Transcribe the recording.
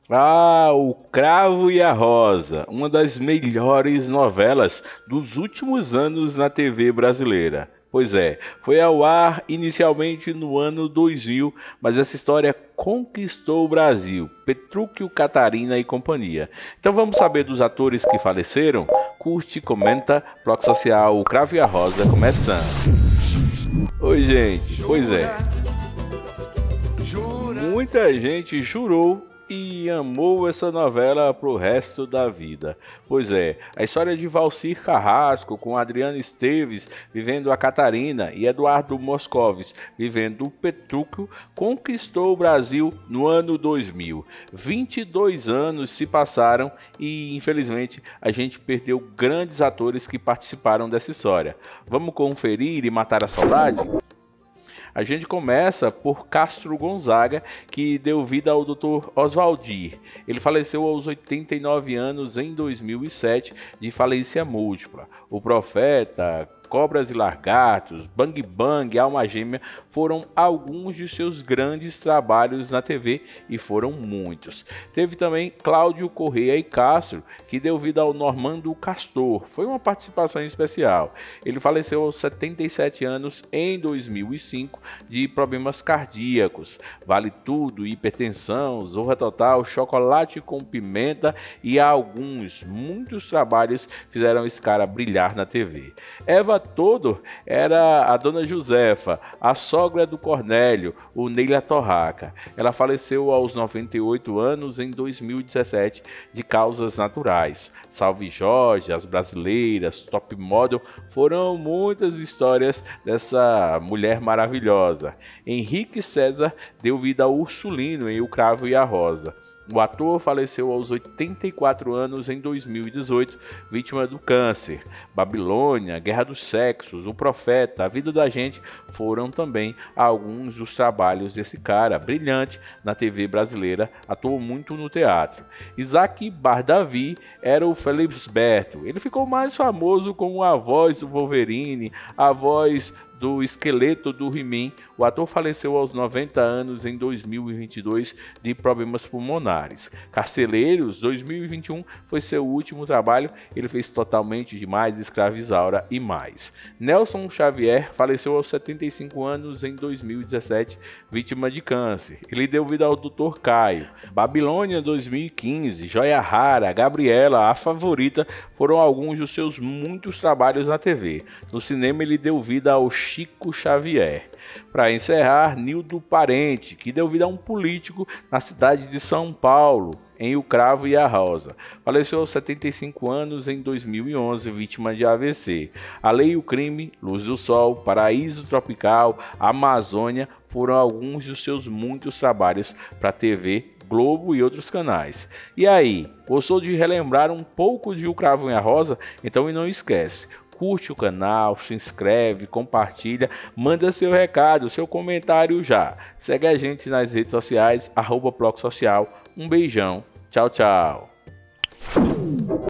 Ah, O Cravo e a Rosa, uma das melhores novelas dos últimos anos na TV brasileira. Pois é, foi ao ar inicialmente no ano 2000, mas essa história conquistou o Brasil, Petrúquio, Catarina e companhia. Então vamos saber dos atores que faleceram? Curte, comenta, Bloco Social, O Cravo e a Rosa começando. Oi gente, pois é, muita gente jurou e amou essa novela pro resto da vida. Pois é, a história de Valcir Carrasco com Adriana Esteves vivendo a Catarina e Eduardo Moscovis vivendo o Petrúquio conquistou o Brasil no ano 2000. 22 anos se passaram e infelizmente a gente perdeu grandes atores que participaram dessa história. Vamos conferir e matar a saudade? A gente começa por Castro Gonzaga, que deu vida ao Dr. Oswaldir. Ele faleceu aos 89 anos em 2007 de falência múltipla. O Profeta, Cobras e Lagartos, Bang Bang, Alma Gêmea foram alguns de seus grandes trabalhos na TV e foram muitos. Teve também Cláudio Correia e Castro, que deu vida ao Normando Castor. Foi uma participação especial. Ele faleceu aos 77 anos em 2005 de problemas cardíacos. Vale Tudo, Hipertensão, Zorra Total, Chocolate com Pimenta e muitos trabalhos fizeram esse cara brilhar na TV. Eva Todor era a Dona Josefa, a sogra do Cornélio, o Neila Torraca. Ela faleceu aos 98 anos em 2017 de causas naturais. Salve Jorge, As Brasileiras, Top Model, foram muitas histórias dessa mulher maravilhosa. Henrique César deu vida ao Ursulino em O Cravo e a Rosa. O ator faleceu aos 84 anos em 2018, vítima do câncer. Babilônia, Guerra dos Sexos, O Profeta, A Vida da Gente foram também alguns dos trabalhos desse cara, brilhante na TV brasileira, atuou muito no teatro. Isaac Bardavi era o Felisberto. Ele ficou mais famoso como a voz do Wolverine, a voz do esqueleto do He-Man. O ator faleceu aos 90 anos em 2022 de problemas pulmonares. Carcereiros 2021 foi seu último trabalho, ele fez Totalmente Demais, Escravizaura e mais. Nelson Xavier faleceu aos 75 anos em 2017, vítima de câncer. Ele deu vida ao Dr. Caio. Babilônia 2015, Joia Rara, Gabriela, A Favorita foram alguns dos seus muitos trabalhos na TV. No cinema ele deu vida ao Chico Xavier. Para encerrar, Nildo Parente, que deu vida a um político na cidade de São Paulo, em O Cravo e a Rosa. Faleceu aos 75 anos em 2011, vítima de AVC. A Lei e o Crime, Luz do Sol, Paraíso Tropical, Amazônia foram alguns dos seus muitos trabalhos para a TV, Globo e outros canais. E aí, gostou de relembrar um pouco de O Cravo e a Rosa? Então não esquece. Curte o canal, se inscreve, compartilha, manda seu recado, seu comentário já. Segue a gente nas redes sociais, @Bloco Social. Um beijão, tchau, tchau.